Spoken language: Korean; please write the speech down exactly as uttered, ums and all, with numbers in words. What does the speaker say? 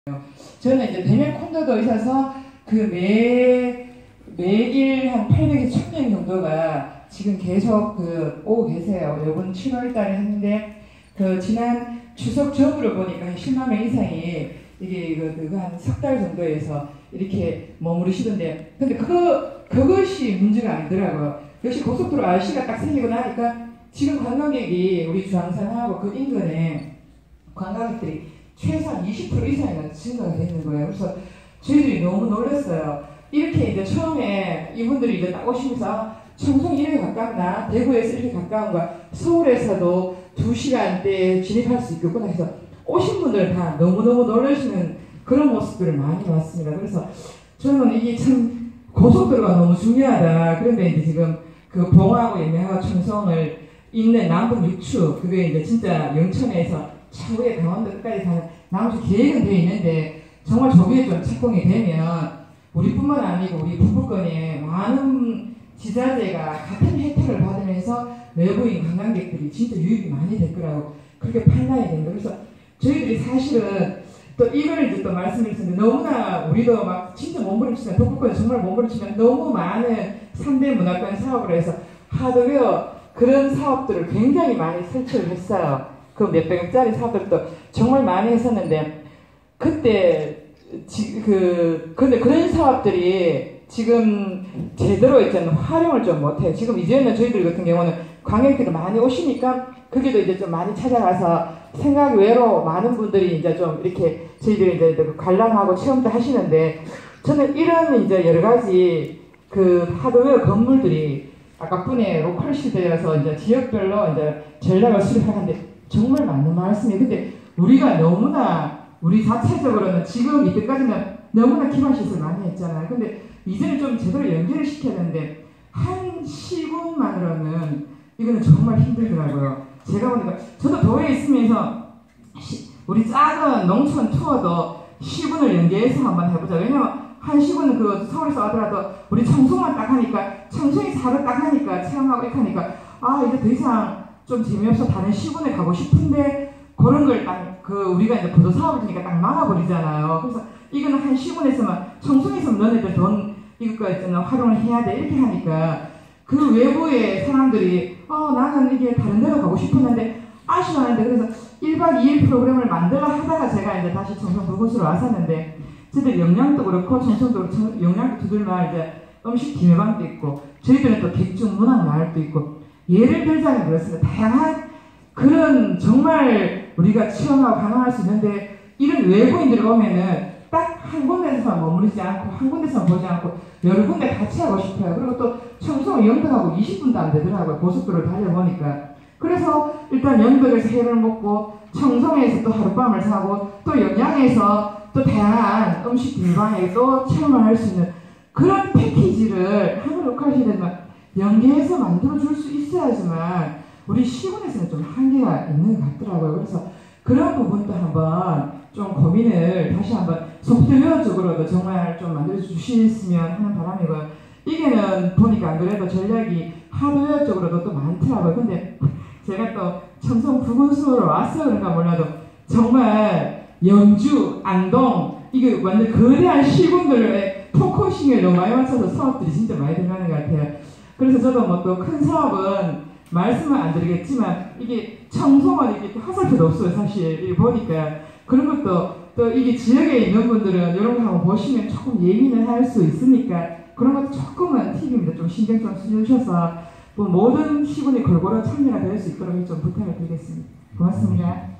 저는 이제 대면 콘도도 있어서 그 매, 매일 한 팔백에서 천 명 정도가 지금 계속 그 오고 계세요. 요번 칠월 달에 했는데 그 지난 추석 전후로 보니까 한 십만 명 이상이 이게 이거 그거 한 석 달 정도에서 이렇게 머무르시던데, 근데 그거 그것이 문제가 아니더라고요. 역시 고속도로 알씨가 딱 생기고 나니까 지금 관광객이 우리 주황산하고 그 인근에 관광객들이 최소한 이십 퍼센트 이상이나 증가가 되는 거예요. 그래서 저희들이 너무 놀랐어요. 이렇게 이제 처음에 이분들이 이제 딱 오시면서 청송이 이렇게 가깝나, 대구에서 이렇게 가까운가, 서울에서도 두 시간대에 진입할 수 있겠구나 해서 오신 분들 다 너무너무 놀라시는 그런 모습들을 많이 봤습니다. 그래서 저는 이게 참 고속도로가 너무 중요하다. 그런데 이제 지금 그 봉화하고 예명하고 청송을 잇는 남북 육축, 그게 이제 진짜 영천에서 차후에 강원도 끝까지 가는 나머지 계획은 되어 있는데, 정말 저기에 좀 착공이 되면 우리뿐만 아니고 우리 부부권의 많은 지자체가 같은 혜택을 받으면서 외부인 관광객들이 진짜 유입이 많이 될 거라고 그렇게 판단이 됩니다. 그래서 저희들이 사실은 또 이걸 이제 또 말씀드렸는데, 너무나 우리도 막 진짜 몸부림치면, 북부권에 정말 몸부림치면 너무 많은 삼 대 문화권 사업을 해서 하드웨어 그런 사업들을 굉장히 많이 설치를 했어요. 그 몇백억짜리 사업들도 정말 많이 했었는데, 그때 지, 그 근데 그런 사업들이 지금 제대로 있잖아요. 활용을 좀 못해요. 지금 이제는 저희들 같은 경우는 관광객들이 많이 오시니까 거기도 이제 좀 많이 찾아가서 생각 외로 많은 분들이 이제 좀 이렇게 저희들이 이제 관람하고 체험도 하시는데, 저는 이런 이제 여러 가지 그 하드웨어 건물들이 아까 분의 로컬 시대여서 이제 지역별로 이제 전략을 수립하는데 정말 맞는 말씀이에요. 근데 우리가 너무나 우리 자체적으로는 지금 이때까지는 너무나 기반 시설 많이 했잖아요. 근데 이제는 좀 제대로 연결을 시켜야 되는데 한 시군만으로는 이거는 정말 힘들더라고요. 제가 보니까 저도 도에 있으면서 시, 우리 작은 농촌 투어도 시군을 연계해서 한번 해보자. 왜냐면 한 시군은 그 서울에서 하더라도 우리 청송만 딱 하니까, 청송이 사를 딱 하니까 체험하고 이렇게 하니까 아 이제 더 이상 좀 재미없어 다른 시군에 가고 싶은데, 그런 걸 딱 그 우리가 이제 보도 사업을 하니까 딱 막아버리잖아요. 그래서 이거는 한 시군에서만, 청송에서만 너네들 돈 이거 있잖아 활용을 해야 돼 이렇게 하니까 그 외부의 사람들이 어 나는 이게 다른 데로 가고 싶었는데 아쉬워하는데, 그래서 일 박 이 일 프로그램을 만들어 하다가 제가 이제 다시 청송 그곳으로 왔었는데, 저희들 영양도 그렇고 청송도 그렇고 영양도 두들만 이제 음식 기회방도 있고, 저희들은 또 객중 문학 마을도 있고, 예를 들자면 그렇습니다. 다양한 그런 정말 우리가 체험하고 관광할 수 있는데, 이런 외부인들이 오면은 딱 한 군데에서만 머무르지 않고 한 군데서만 보지 않고 여러 군데 같이 하고 싶어요. 그리고 또 청송 영덕하고 이십 분도 안 되더라고요. 고속도로를 달려보니까. 그래서 일단 영덕에서 회를 먹고 청송에서 또 하룻밤을 자고 또 영양에서 또 다양한 음식 비방에 또 체험을 할 수 있는 그런 패키지를 한국 로컬 시대만 연계해서 만들어줄 수 있어야지만 우리 시군에서는 좀 한계가 있는 것 같더라고요. 그래서 그런 부분도 한번 좀 고민을 다시 한번 소프트웨어적으로도 정말 좀 만들어주셨으면 하는 바람이고요. 이게는 보니까 안 그래도 전략이 하드웨어적으로도 또 많더라고요. 근데 제가 또 청송 부근수로 와서 그런가 몰라도 정말 영주, 안동 이게 완전 거대한 시군들의 포커싱을 너무 많이 맞춰서 사업들이 진짜 많이 들어가는 것 같아요. 그래서 저도 뭐 또 큰 사업은 말씀은 안 드리겠지만, 이게 청송은 이게 화살표도 없어요. 사실 이게 보니까 그런 것도 또 이게 지역에 있는 분들은 이런 거 한번 보시면 조금 예민을 할 수 있으니까 그런 것도 조금은 팁입니다. 좀 신경 좀 쓰셔서 뭐 모든 시군이 골고루 참여가 될 수 있도록 좀 부탁을 드리겠습니다. 고맙습니다.